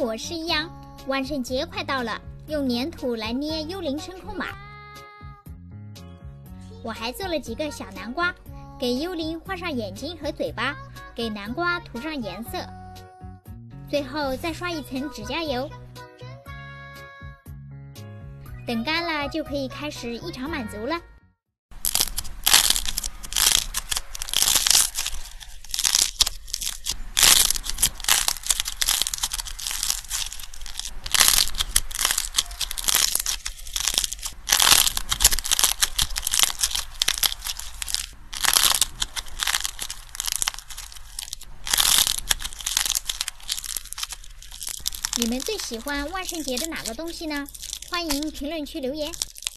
我是一样，万圣节快到了，用粘土来捏幽灵声控马。我还做了几个小南瓜，给幽灵画上眼睛和嘴巴，给南瓜涂上颜色，最后再刷一层指甲油。等干了就可以开始异常满足了。你们最喜欢万圣节的哪个东西呢？欢迎评论区留言。